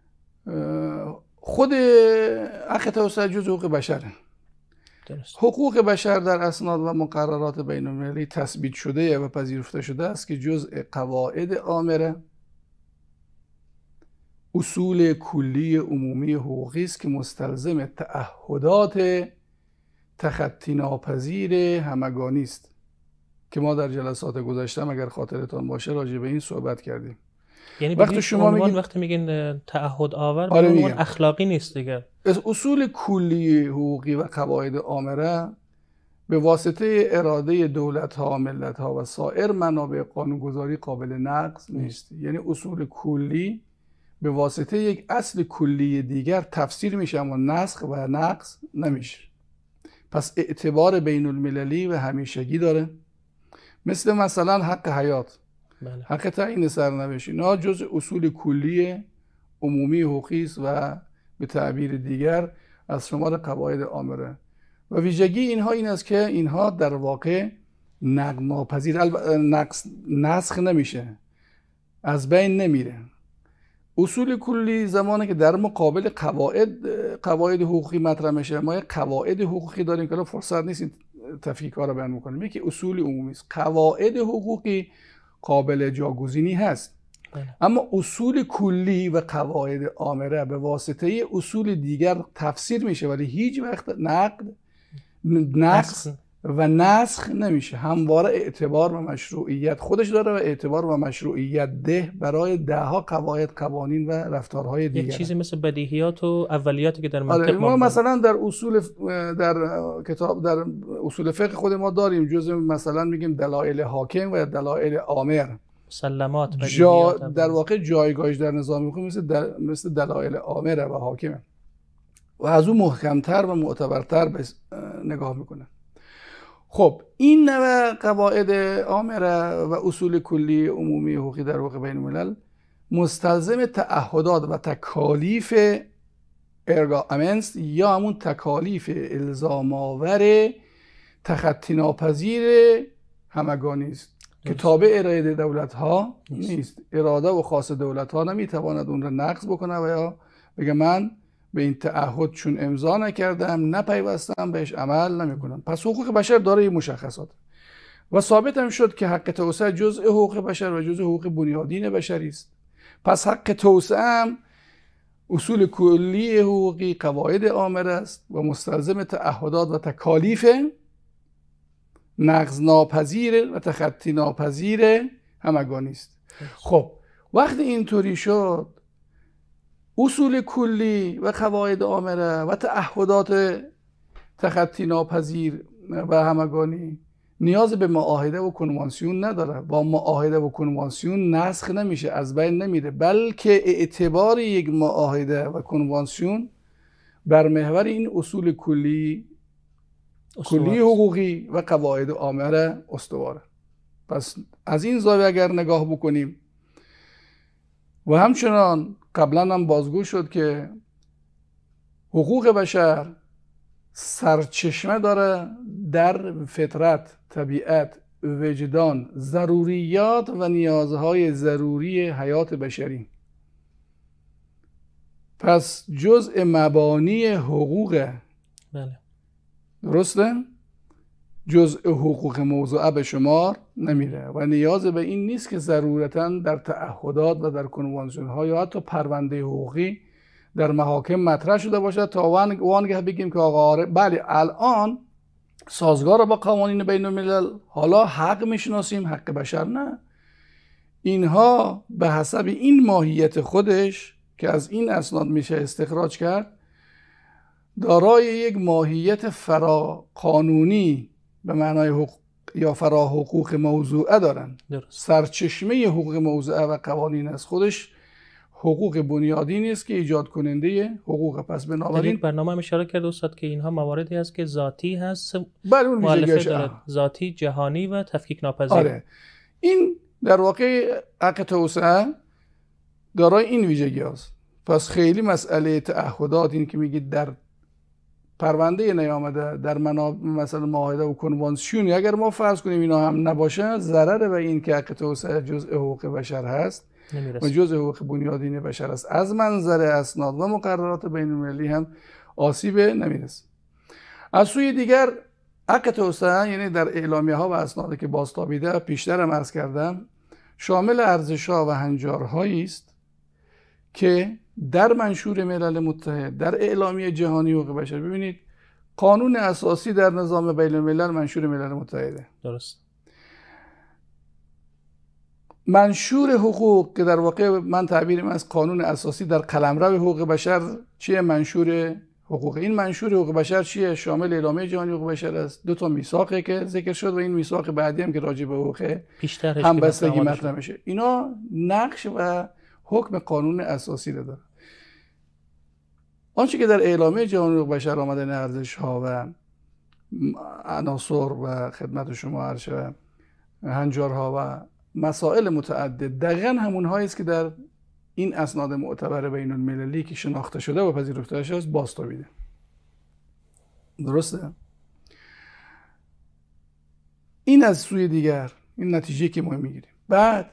خود حق توسعه جزء حقوق بشره. درست. حقوق بشر در اسناد و مقررات بین المللی تثبیت شده و پذیرفته شده است که جزء قواعد عامه، اصول کلی عمومی حقوقی است که مستلزم تعهدات تخطی ناپذیر همگانی است. که ما در جلسات گذشته اگر خاطرتان باشه راجع به این صحبت کردیم. یعنی وقتی شما میگین وقتی میگین تعهد آور آره به عنوان اخلاقی نیست دیگه. اصول کلی حقوقی و قواعد آمره به واسطه اراده دولت‌ها، ملت‌ها و سایر منابع قانونگذاری قابل نقض نیست. یعنی اصول کلی به واسطه یک اصل کلی دیگر تفسیر میشه اما نسخ و نقض نمیشه. پس اعتبار بین المللی و همیشگی داره. مثلا حق حیات، بله. حق تعیین سرنوشت، اینا جز اصول کلی عمومی حقوقی است و به تعبیر دیگر از شمار قواعد آمره و ویژگی اینها این است که اینها در واقع نقض‌ناپذیر، نسخ نمیشه، از بین نمیره. اصول کلی زمانی که در مقابل قواعد حقوقی مطرح میشه، ما قواعد حقوقی داریم که فرصت نیست تفکیک‌ها رو بیان میکنیم. یکی اصول عمومی است. قواعد حقوقی قابل جاگزینی هست، اما اصول کلی و قواعد آمره به واسطه اصول دیگر تفسیر میشه ولی هیچ وقت نقض و نسخ نمیشه. همواره اعتبار و مشروعیت خودش داره و اعتبار و مشروعیت ده برای دهها قواعد، قوانین و رفتارهای دیگر. یک چیزی مثل بدیهیات و اولیاتی که در منطق ما مثلا در اصول فقه خود ما داریم، جزء مثلا میگیم دلایل حاکم و دلایل آمر، مسلمات در واقع جایگاهش در نظام حقوقی مثل دلایل آمر و حاکمه و از اون محکمتر و معتبرتر نگاه میکنه. خب این نوع قواعد آمره و اصول کلی عمومی حقوقی در واقع بین الملل مستلزم تعهدات و تکالیف ارگامنت یا همون تکالیف الزام آور تخطی ناپذیر همگانی است که تابع اراده دولت ها نیست. اراده و خاص دولت ها نمیتواند اون را نقض بکنه و یا بگه من به این تعهد چون امضا نکردم، نپیوستم، بهش عمل نمیکنم. پس حقوق بشر داره مشخصات و ثابت هم شد که حق توسعه جزء حقوق بشر و جزء حقوق بنیادین بشری است. پس حق توسعه هم اصول کلی حقوقی قواعد آمر است و مستلزم تعهدات و تکالیف نقض ناپذیر و تخطی ناپذیر همگانی است. خب وقتی اینطوری شد، اصول کلی و قواعد آمره و تعهدات تخطی ناپذیر و همگانی نیاز به معاهده و کنوانسیون نداره. با معاهده و کنوانسیون نسخ نمیشه، از بین نمیره، بلکه اعتبار یک معاهده و کنوانسیون بر محور این اصول کلی حقوقی و قواعد آمره استواره. پس از این زاویه اگر نگاه بکنیم و همچنان قبلا هم بازگو شد که حقوق بشر سرچشمه داره در فطرت، طبیعت، وجدان، ضروریات و نیازهای ضروری حیات بشری. پس جزء مبانی حقوق، بله درسته؟ جزء حقوق موضوعه به شمار نمیره و نیاز به این نیست که ضرورتاً در تعهدات و در کنوانسیون ها یا حتی پرونده حقوقی در محاکم مطرح شده باشه تا وانگه بگیم که آقا بله الان سازگار با قوانین بین الملل، حالا حق میشناسیم، حق بشر نه. اینها به حسب این ماهیت خودش که از این اسناد میشه استخراج کرد، دارای یک ماهیت فراقانونی به معنای حقوق یا فرا حقوق موضوعه دارن. سرچشمه حقوق موضوعه و قوانین از خودش حقوق بنیادی نیست که ایجاد کننده حقوق. پس بنابراین در یک برنامه هم اشاره کرد استاد که اینها مواردی هست که ذاتی هست، مؤلفه داره ذاتی، جهانی و تفکیک ناپذیر. آره. این در واقع حق توسعه دارای این ویژگی هست. پس خیلی مسئله تعهدات، این که میگید در پرونده نیامده، در مثلا معاهده و کنوانسیون، اگر ما فرض کنیم اینا هم نباشه، ضرر به این که حق توسعه جزء حقوق بشر هست و جزء حقوق بنیادین بشر است، از منظر اسناد و مقررات بین المللی هم آسیب نمیرسه. از سوی دیگر حق توسعه، یعنی در اعلامیه ها و اسنادی که بازتابیده پیشترم عرض کردم، شامل ارزش‌ها و هنجارهایی است که در منشور ملل متحد، در اعلامیه جهانی حقوق بشر، ببینید قانون اساسی در نظام بین الملل منشور ملل متحده. درست. منشور حقوق که در واقع من تعبیرم از قانون اساسی در قلمرو حقوق بشر چیه؟ منشور حقوق. این منشور حقوق بشر چیه؟ شامل اعلامیه جهانی حقوق بشر است، 2 تا میثاقه که ذکر شد و این میثاق بعدی هم که راجع به حقوق همبستگی مطرح میشه. اینا نقش و حکم قانون اساسی رو داره. آنچه که در اعلامیه جهانی حقوق بشر آمده، ارزش‌ها و عناصر و خدمت شما عرض شود هنجارها و مسائل متعدد، دقیقاً همونهایی است که در این اسناد معتبر بین المللی که شناخته شده و پذیرفته شده است بازتابیده. درسته؟ این از سوی دیگر این نتیجه که ما میگیریم. بعد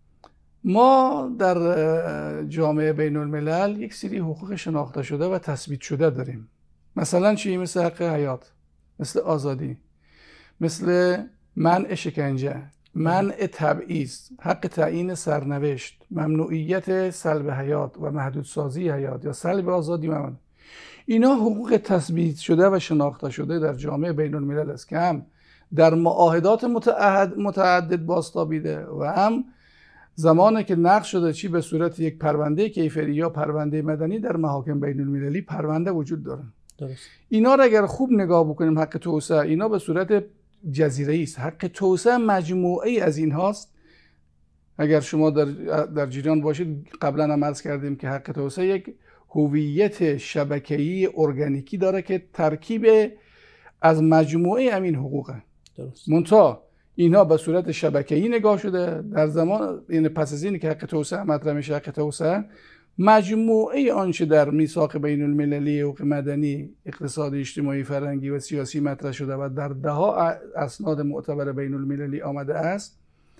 ما در جامعه بین الملل یک سری حقوق شناخته شده و تثبیت شده داریم. مثلا چی؟ مثل حق حیات، مثل آزادی، مثل منع شکنجه، منع تبعیض، حق تعیین سرنوشت، ممنوعیت سلب حیات و محدودسازی حیات یا سلب آزادی ممنوع. اینا حقوق تثبیت شده و شناخته شده در جامعه بین الملل است که هم در معاهدات متعدد بازتابیده و هم زمانی که نقض شده چی به صورت یک پرونده کیفری یا پرونده مدنی در محاکم بین المللی پرونده وجود داره. درست. اینا را اگر خوب نگاه بکنیم، حق توسعه اینا به صورت جزیره‌ای است. حق توسعه مجموعه‌ای از این هاست. اگر شما در جریان باشید، قبلا هم عرض کردیم که حق توسعه یک هویت شبکه‌ای ارگانیکی داره که ترکیب از مجموعه همین حقوقه. درست. منتها اینا به صورت شبکه‌ای نگاه شده. در زمان این پس از این که حق توسعه مطرح میشه، حق توسعه مجموعه آنچه در میثاق بین المللی حقوق مدنی، اقتصادی، اجتماعی، فرهنگی و سیاسی مطرح شده و در ده‌ها اسناد معتبر بین المللی آمده است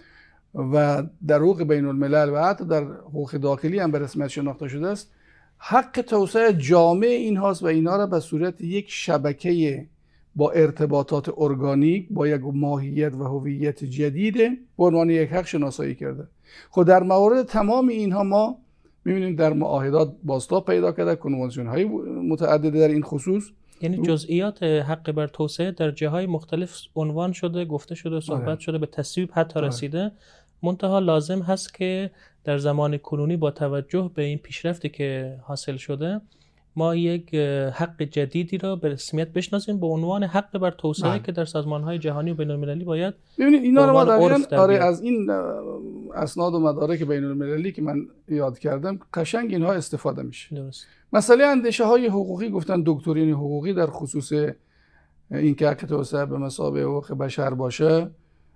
و در حقوق بین الملل و حتی در حقوق داخلی هم به رسمیت شناخته شده است، حق توسعه جامع این هاست و اینا را به صورت یک شبکه با ارتباطات ارگانیک با یک ماهیت و هویت جدید به عنوان یک حق شناسایی کرده. خود در مورد تمام اینها ما می‌بینیم در معاهدات بازتاب پیدا کرده، کنوانسیون‌های متعدد در این خصوص. یعنی جزئیات حق بر توسعه در جاهای مختلف عنوان شده، گفته شده، صحبت شده، به تصویب حتی رسیده. منتها لازم هست که در زمان کنونی با توجه به این پیشرفتی که حاصل شده ما یک حق جدیدی را به رسمیت بشناسیم به عنوان حق بر توسعه که در سازمان‌های جهانی و بین‌المللی باید ببینید اینا رو ما از این اسناد و مدارک بین‌المللی که من یاد کردم قشنگ اینها استفاده میشه. درست. مثلا اندیشه‌های حقوقی گفتن دکترین حقوقی در خصوص این که حق توسعه به مثابه حقوق بشر باشه،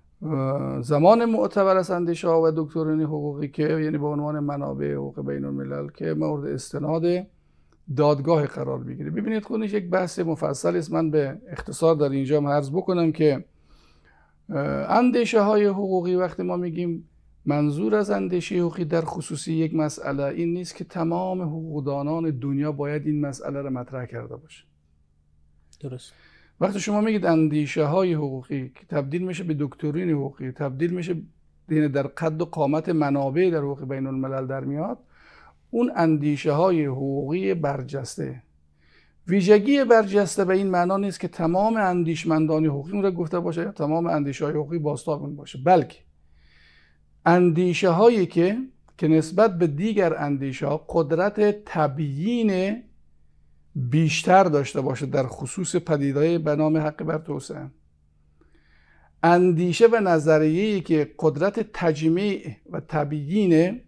زمان معتبر از اندیشه‌ها و دکترین حقوقی که یعنی به عنوان منابع حقوق بین‌الملل که مورد استناد دادگاه قرار بگیره. ببینید خودش یک بحث مفصل است. من به اختصار در اینجا عرض بکنم که اندیشه های حقوقی وقتی ما میگیم منظور از اندیشه حقوقی در خصوصی یک مسئله این نیست که تمام حقوقدانان دنیا باید این مسئله را مطرح کرده باشه. درست. وقتی شما میگید اندیشه های حقوقی که تبدیل میشه به دکترین حقوقی، تبدیل میشه در قد و قامت منابع در حقوق بین الملل در میاد، اون اندیشه های حقوقی برجسته. ویژگی برجسته به این معنا نیست که تمام اندیشمندان حقوقی اون را گفته باشه یا تمام اندیشه های حقوقی بازتاب باشه، بلکه اندیشه هایی که نسبت به دیگر اندیشه ها قدرت تبیین بیشتر داشته باشه در خصوص پدیده‌های به نام حق بر توسعه. اندیشه و نظریه‌ای که قدرت تجمیع و تبیین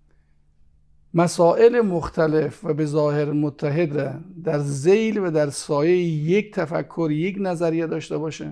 مسائل مختلف و به ظاهر متحد را در ذیل و در سایه یک تفکر، یک نظریه داشته باشه.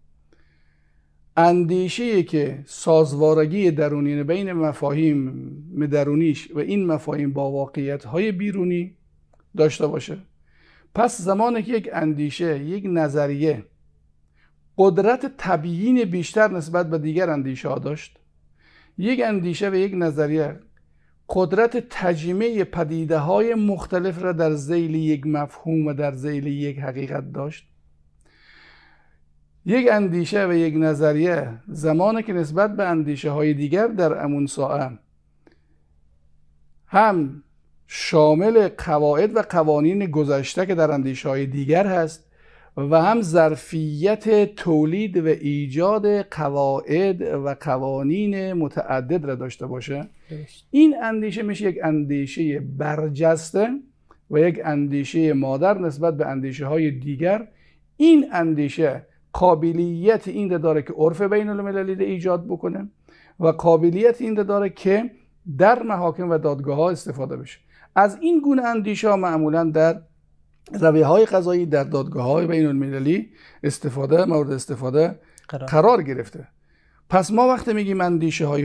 اندیشه‌ای که سازوارگی درونی بین مفاهیم درونیش و این مفاهیم با واقعیت‌های بیرونی داشته باشه. پس زمانی که یک اندیشه، یک نظریه قدرت تبیین بیشتر نسبت به دیگر اندیشه ها داشت، یک اندیشه و یک نظریه قدرت تجمیع پدیده های مختلف را در ذیل یک مفهوم و در ذیل یک حقیقت داشت، یک اندیشه و یک نظریه زمانی که نسبت به اندیشه های دیگر در امون ساعه هم شامل قواعد و قوانین گذشته که در اندیشه های دیگر هست و هم ظرفیت تولید و ایجاد قواعد و قوانین متعدد را داشته باشه. این اندیشه میشه یک اندیشه برجسته و یک اندیشه مادر نسبت به اندیشه های دیگر. این اندیشه قابلیت این داره که عرف بین المللی را ایجاد بکنه و قابلیت این داره که در محاکم و دادگاه ها استفاده بشه. از این گونه اندیشه ها معمولا در رویه های قضایی در دادگاه های بین المللی مورد استفاده قرار گرفته. پس ما وقتی میگیم اندیشه های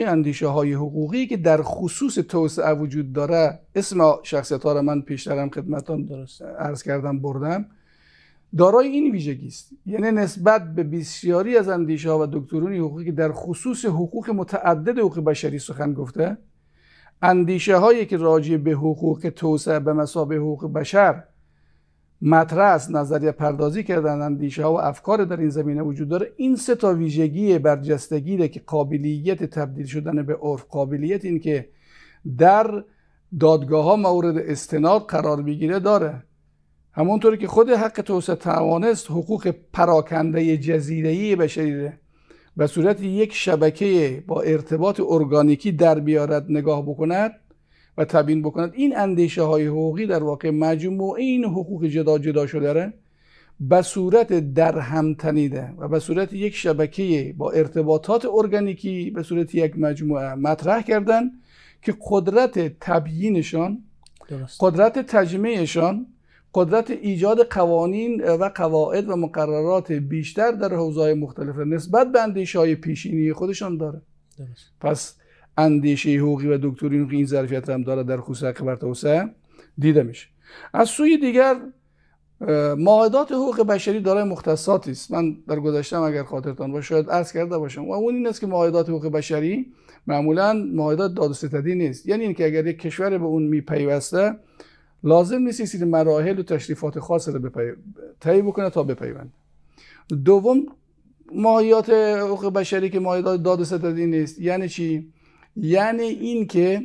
حقوقی که در خصوص توسعه وجود داره، اسم شخصیت ها را من پیشترم خدمتتون عرض کردم بردم، دارای این ویژگی است. یعنی نسبت به بسیاری از اندیشه ها و دکترون حقوقی که در خصوص حقوق متعدد حقوق بشری سخن گفته، اندیشه هایی که راجع به حقوق توسعه به مثابه حقوق بشر مطرح است، نظریه پردازی کردن، اندیشه ها و افکار در این زمینه وجود داره. این سه تا ویژگی برجستگی ده که قابلیت تبدیل شدن به عرف، قابلیت این که در دادگاه ها مورد استناد قرار بگیره داره. همونطوری که خود حق توسعه توانست حقوق پراکنده جزیره‌ای بشری به صورت یک شبکه با ارتباط ارگانیکی در بیارد، نگاه بکند و تبیین بکند. این اندیشه های حقوقی در واقع مجموعه این حقوق جدا شده را به صورت در هم تنیده و به صورت یک شبکه با ارتباطات ارگانیکی به صورت یک مجموعه مطرح کردن که قدرت تبیینشان، قدرت تجمیعشان، قدرت ایجاد قوانین و قواعد و مقررات بیشتر در حوزه‌های مختلف نسبت به اندیشه‌های پیشینی خودشان داره. پس اندیشه حقوقی و دکترین حقوقی این ظرفیت هم داره در خصوص حق بر توسعه دیده میشه. از سوی دیگر معاهدات حقوق بشری دارای مختصاتی است. من در گذشته اگر خاطرتان باشه شاید عرض کرده باشم و اون این است که معاهدات حقوق بشری معمولا معاهدات داد و ستدی نیست. یعنی اینکه اگر یک کشور به اون میپیوسته لازم نیست سری مراحل و تشریفات خاص رو طی بکنه تا بپیونده. دوم، معاهدات حقوق بشری که معاهدات داد و ستدی نیست. یعنی چی؟ یعنی این که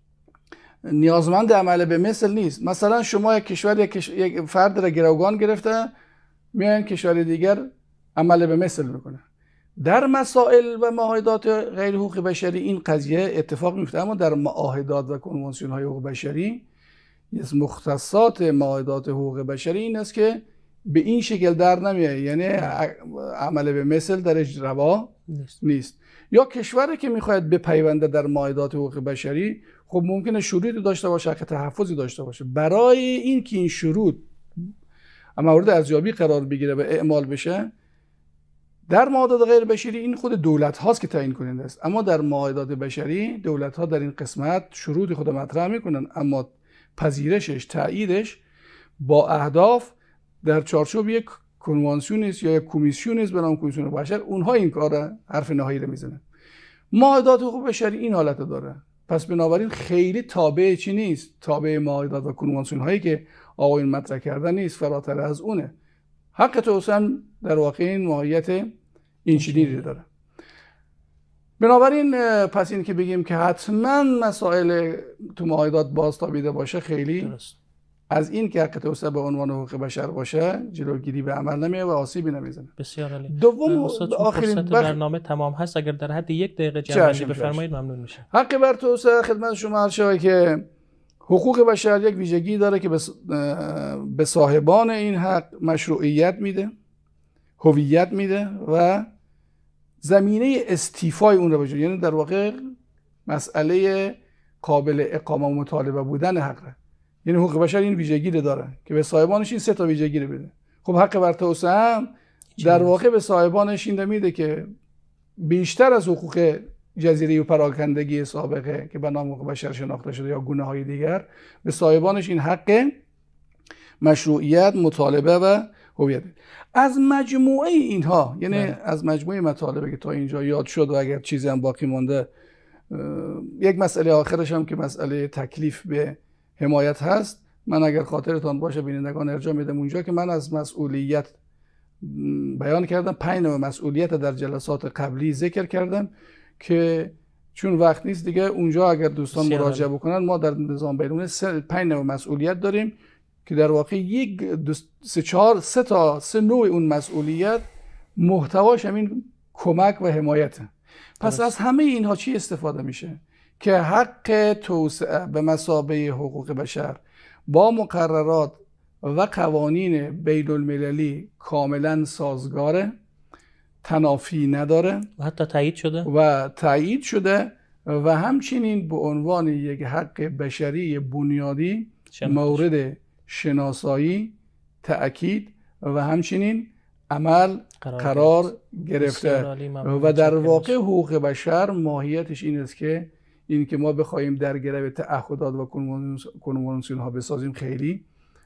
نیازمند عمل به مثل نیست. مثلا شما یک کشور یک فرد را گروگان گرفته، میان کشور دیگر عمل به مثل میکنه. در مسائل و معاهدات غیر حقوق بشری این قضیه اتفاق میفته، اما در معاهدات و کنوانسیون های حقوق بشری از مختصات معاهدات حقوق بشری این است که به این شکل در نمیاد، یعنی عمل به مثل درش روا نیست. یا کشوری که میخواید بپیونده در معاهدات حقوق بشری خب ممکنه شروطی داشته باشه، حق تحفظی داشته باشه. برای این که این شروط مورد ارزیابی قرار بگیره و اعمال بشه در معاهدات غیر بشری این خود دولت هاست که تعیین کننده است، اما در معاهدات بشری دولت ها در این قسمت شروط خود مطرح میکنن، اما پذیرشش، تاییدش با اهداف در چارچوب یک کنوانسیون است یا یک کمیسیون است به نام کمیسیون بشر، اونها این کار حرف نهایی رو میزنن. معاهدات حقوق بشری این حالت داره. پس بنابراین خیلی تابع چی نیست، تابع معاهدات و کنوانسیون هایی که آقایون مطرح کردن نیست، فراتر از اونه. حق توسعه در واقع این ماهیت اینچنینی داره. بنابراین پس این که بگیم که حتما مسائل تو معاهدات بازتابیده باشه خیلی درست. از این که حق توسعه به عنوان حقوق بشر باشه جلوگیری به عمل نمیه و آسیبی نمیزنه. بسیار عالی. دوم، آخرین برنامه تمام هست، اگر در حد 1 دقیقه جمع‌بندی بفرمایید ممنون میشه. حق بر توسعه خدمت شما عرض شود که حقوق بشر یک ویژگی داره که به صاحبان این حق مشروعیت میده، هویت میده و زمینه استیفای اون رو بجوره. یعنی در واقع مسئله قابل اقامه و مطالبه بودن حقه. یعنی حقوق بشر این ویژگی رو داره که به صاحبانش این 3 تا ویژگی رو بده. خب حق بر توسعه هم در واقع به صاحبانش این میده که بیشتر از حقوق جزیره‌ای و پراکندگی سابقه که به نام حقوق بشر شناخته شده یا گونه‌های دیگر، به صاحبانش این حق مشروعیت، مطالبه و هویت. از مجموعه اینها، یعنی از مجموعه مطالبه که تا اینجا یاد شد و اگر چیزی هم باقی مونده، یک مسئله آخرش هم که مسئله تکلیف به حمایت هست. من اگر خاطرتان باشه بینندگان ارجاع میدم اونجا که من از مسئولیت بیان کردم، 5 نوع مسئولیت در جلسات قبلی ذکر کردم که چون وقت نیست دیگه اونجا اگر دوستان مراجعه بکنن ما در نظام بیرون 5 نوع مسئولیت داریم که در واقع یک سه نوع اون مسئولیت محتواش همین کمک و حمایته. پس از همه اینها چی استفاده میشه؟ که حق توسعه به مثابه حقوق بشر با مقررات و قوانین بین المللی کاملا سازگاره، تنافی نداره و حتی تایید شده و همچنین به عنوان یک حق بشری بنیادی مورد شناسایی، تأکید و همچنین عمل قرار گرفته. و در واقع حقوق بشر ماهیتش این است که ما بخوایم در گرو تعهدات و کنوانسیون ها بسازیم خیلی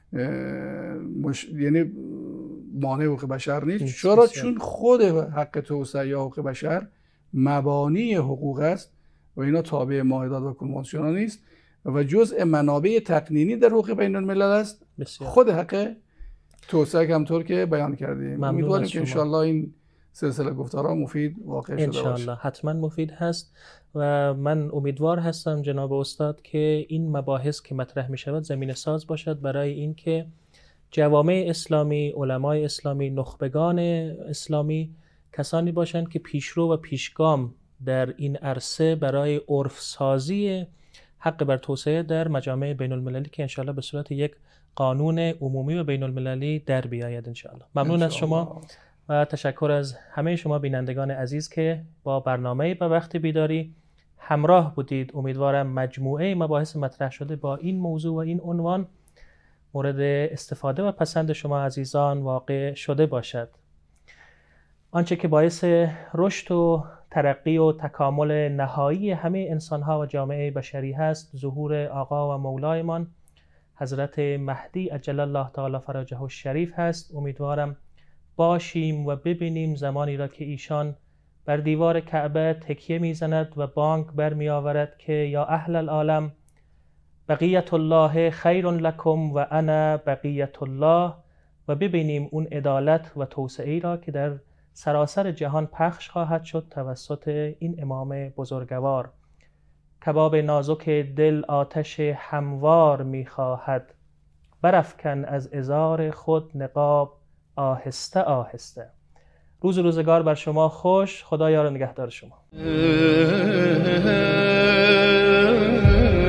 یعنی مانع حقوق بشر نیست. چرا؟ چون خود حق توسعه یا حقوق بشر مبانی حقوق است و اینا تابع معاهدات و کنوانسیون ها نیست و جزء منابع تقنینی در حقوق بین الملل است. خود حق توسعه همطور که بیان کردیم. امیدواریم که انشالله این سلسله گفتارها مفید واقع شده باشه. انشالله حتما مفید هست و من امیدوار هستم جناب استاد که این مباحث که مطرح می شود زمینه ساز باشد برای اینکه جوامع اسلامی، علمای اسلامی، نخبگان اسلامی کسانی باشند که پیشرو و پیشگام در این عرصه برای عرف سازی حق بر توسعه در مجامع بین المللی که انشالله به صورت یک قانون عمومی و بین المللی در بیاید انشالله. ممنون از شما و تشکر از همه شما بینندگان عزیز که با برنامه به وقت بیداری همراه بودید. امیدوارم مجموعه مباحث مطرح شده با این موضوع و این عنوان مورد استفاده و پسند شما عزیزان واقع شده باشد. آنچه که باعث رشد و ترقی و تکامل نهایی همه انسانها و جامعه بشری هست ظهور آقا و مولایمان حضرت مهدی عجل الله تعالی فرجه الشریف هست. امیدوارم باشیم و ببینیم زمانی را که ایشان بر دیوار کعبه تکیه میزند و بانگ برمی آورد که یا اهل العالم بقیت الله خیر لکم و انا بقیت الله و ببینیم اون عدالت و توسعه را که در سراسر جهان پخش خواهد شد توسط این امام بزرگوار. کباب نازک دل آتش هموار میخواهد، برافکن از ازار خود نقاب آهسته آهسته. روز روزگار بر شما خوش. خدا یار و نگهدار شما.